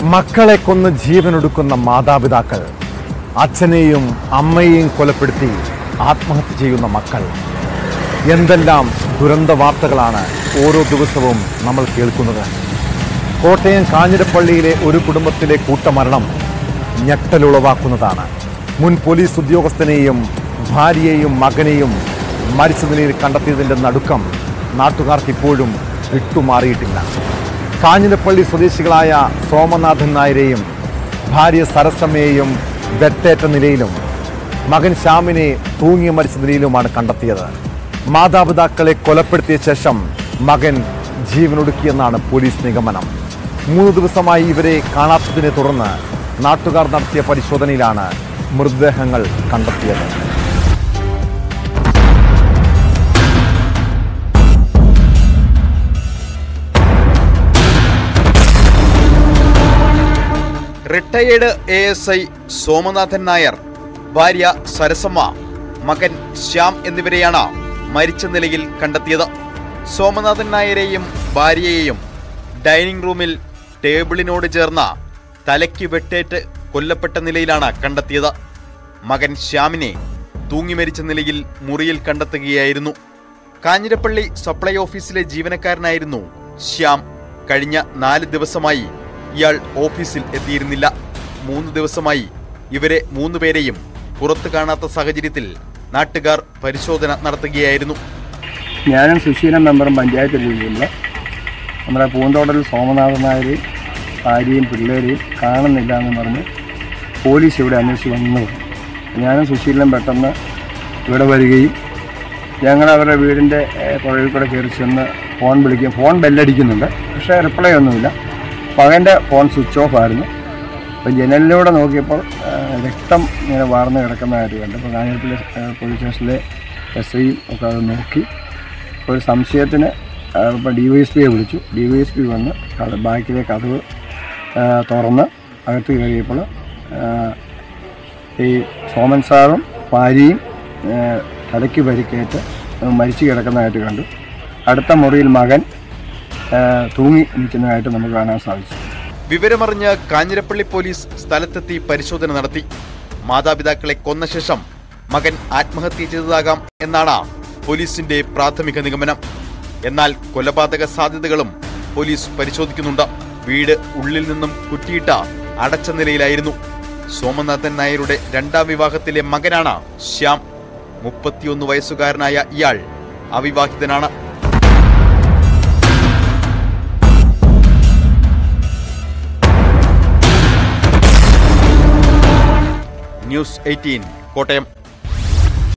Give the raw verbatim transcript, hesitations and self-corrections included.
മക്കളെ കൊന്ന് ജീവനൊടുക്കുന്ന മാതാപിതാക്കൾ, അച്ഛനെയും അമ്മയെയും കൊലപ്പെടുത്തി ആത്മഹത്യ ചെയ്യുന്ന മക്കൾ, എന്തെല്ലാം ദുരന്ത വാർത്തകളാണ് ഓരോ ദിവസവും നമ്മൾ കേൾക്കുന്നത്. കോട്ടയം കാഞ്ഞിരപ്പള്ളിയിലെ ഒരു കുടുംബത്തിലെ കൂട്ടമരണം ഞെട്ടലുളവാക്കുന്നതാണ്. മുൻ പോലീസ് ഉദ്യോഗസ്ഥനെയും ഭാര്യയെയും മകനെയും മരിച്ച നിലയിൽ കണ്ടെത്തിയതിൻ്റെ നടുക്കം നാട്ടുകാർക്ക് ഇപ്പോഴും വിട്ടുമാറിയിട്ടില്ല. കാഞ്ഞിരപ്പള്ളി സ്വദേശികളായ സോമനാഥൻ നായരെയും ഭാര്യ സരസമ്മയെയും വെട്ടേറ്റ നിലയിലും മകൻ ശ്യാമിനെ തൂങ്ങി മരിച്ച നിലയിലുമാണ് കണ്ടെത്തിയത്. മാതാപിതാക്കളെ കൊലപ്പെടുത്തിയ ശേഷം മകൻ ജീവനൊടുക്കിയെന്നാണ് പോലീസ് നിഗമനം. മൂന്ന് ദിവസമായി ഇവരെ കാണാത്തതിനെ തുടർന്ന് നാട്ടുകാർ നടത്തിയ പരിശോധനയിലാണ് മൃതദേഹങ്ങൾ കണ്ടെത്തിയത്. Retired A S I Somanathan Nair, ഭാര്യ സരസമ്മ, മകൻ ശ്യാം എന്നിവരെയാണ് മരിച്ച നിലയിൽ കണ്ടെത്തിയത്. സോമനാഥൻ നായരെയും ഭാര്യയെയും ഡൈനിങ് റൂമിൽ ടേബിളിനോട് ചേർന്ന തലയ്ക്ക് വെട്ടേറ്റ് കൊല്ലപ്പെട്ട നിലയിലാണ് കണ്ടെത്തിയത്. മകൻ ശ്യാമിനെ തൂങ്ങി മരിച്ച നിലയിൽ മുറിയിൽ കണ്ടെത്തുകയായിരുന്നു. കാഞ്ഞിരപ്പള്ളി സപ്ലൈ ഓഫീസിലെ ജീവനക്കാരനായിരുന്നു ശ്യാം. കഴിഞ്ഞ നാല് ദിവസമായി ഇയാൾ ഓഫീസിൽ എത്തിയിരുന്നില്ല. മൂന്ന് ദിവസമായി ഇവരെ മൂന്നുപേരെയും പുറത്തു കാണാത്ത സാഹചര്യത്തിൽ നാട്ടുകാർ പരിശോധന നടത്തുകയായിരുന്നു. ഞാനും സുശീലൻ മെമ്പറും പഞ്ചായത്ത് രീതിയിലുള്ള നമ്മുടെ പൂന്തോട്ടത്തിൽ സോമനാഥൻ നായരെയും ഭാര്യയും പിള്ളേരെയും കാണുന്നില്ല എന്ന് പറഞ്ഞ് പോലീസ് ഇവിടെ അന്വേഷിച്ച് വന്നു. ഞാനും സുശീലനും പെട്ടെന്ന് ഇവിടെ വരികയും ഞങ്ങൾ അവരുടെ വീടിൻ്റെ പുറകിൽ കൂടെ കയറി ചെന്ന് ഫോൺ വിളിക്കും. ഫോൺ ബെല്ലടിക്കുന്നുണ്ട്, പക്ഷേ റിപ്ലൈ ഒന്നുമില്ല. മകൻ്റെ ഫോൺ സ്വിച്ച് ഓഫ് ആയിരുന്നു. അപ്പോൾ ജനലിലൂടെ നോക്കിയപ്പോൾ രക്തം ഇങ്ങനെ വാർന്ന് കിടക്കുന്നതായിട്ട് കണ്ടു. അപ്പോൾ കാഞ്ഞിരപ്പള്ളി പോലീസ് സ്റ്റേഷനിലെ എസ് ഐയും ഒക്കെ അത് നോക്കി ഒരു സംശയത്തിന് ഇപ്പോൾ ഡി വൈ എസ് പിയെ വിളിച്ചു. ഡി വൈ എസ് പി വന്ന് ബാക്കിലെ കതവ് തുറന്ന് അകത്ത് കയറിയപ്പോൾ ഈ സോമൻ സാറും ഭാര്യയും തലയ്ക്ക് പരിക്കേറ്റ് മരിച്ചു കിടക്കുന്നതായിട്ട് കണ്ടു. അടുത്ത മുറിയിൽ മകൻ തൂങ്ങി നിൽക്കുന്നതായിട്ട് നമുക്ക് കാണാൻ സാധിച്ചു. വിവരമറിഞ്ഞ് കാഞ്ഞിരപ്പള്ളി പോലീസ് സ്ഥലത്തെത്തി പരിശോധന നടത്തി. മാതാപിതാക്കളെ കൊന്ന ശേഷം മകൻ ആത്മഹത്യ ചെയ്തതാകാം എന്നാണ് പോലീസിന്റെ പ്രാഥമിക നിഗമനം. എന്നാൽ കൊലപാതക സാധ്യതകളും പോലീസ് പരിശോധിക്കുന്നുണ്ട്. വീട് ഉള്ളിൽ നിന്നും കുറ്റിയിട്ട അടച്ച നിലയിലായിരുന്നു. സോമനാഥൻ നായരുടെ രണ്ടാം വിവാഹത്തിലെ മകനാണ് ശ്യാം. മുപ്പത്തിയൊന്ന് വയസ്സുകാരനായ ഇയാൾ അവിവാഹിതനാണ്. News eighteen Kottayam.